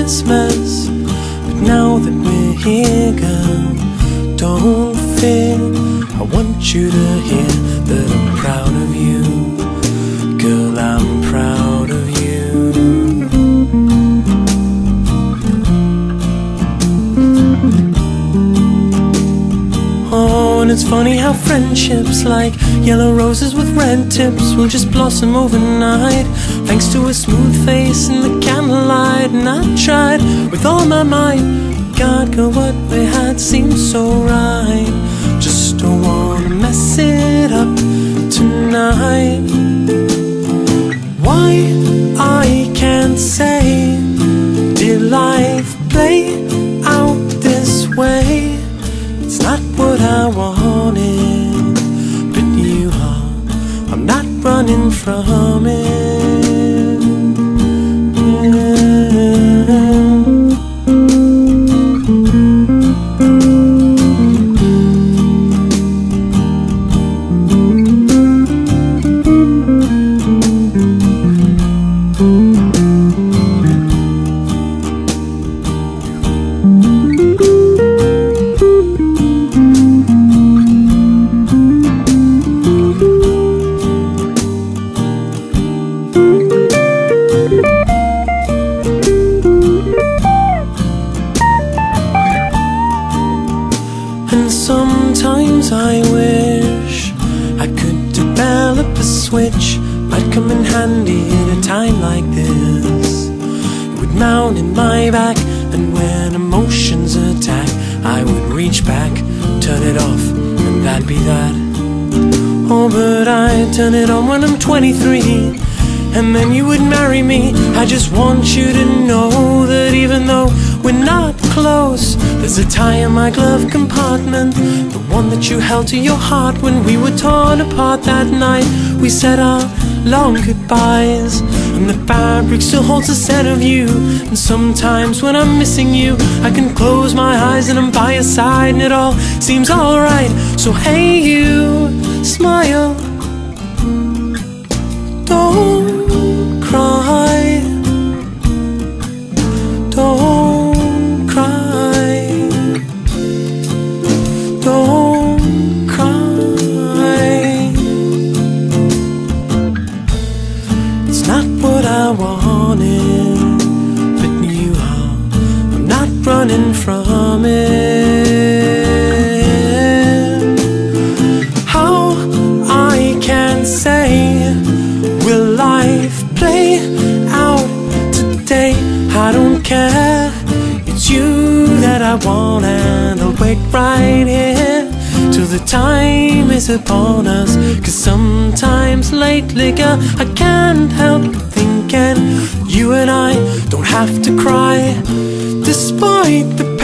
Christmas. But now that we're here, girl, don't fear. I want you to hear that I'm proud of you. Girl, I'm proud of you. Oh, and it's funny how friendships like yellow roses with red tips will just blossom overnight, thanks to a smooth face in the candlelight. And I tried with all my might, God, girl, what we had seemed so right. Just don't wanna mess it up tonight. Why I can't say, did life play out this way? It's not what I wanted, but you are. I'm not running from it. And sometimes I wish I could develop a switch, might come in handy at a time like this. It would mount in my back, and when emotions attack, I would reach back, turn it off, and that'd be that. Oh, but I turn it on when I'm 23, and then you would marry me. I just want you to know that even though we're not close, there's a tie in my glove compartment, the one that you held to your heart when we were torn apart that night. We said our long goodbyes, and the fabric still holds a scent of you. And sometimes when I'm missing you, I can close my eyes and I'm by your side, and it all seems alright. So hey, you, smile, don't cry, don't cry, don't cry. It's not what I wanted, but you are. I'm not running from it. How I can say, will life play out today? I don't care, it's you that I want, and I'll wait right here till the time is upon us. Cause sometimes lately, girl, I can't help thinking you and I don't have to cry, despite the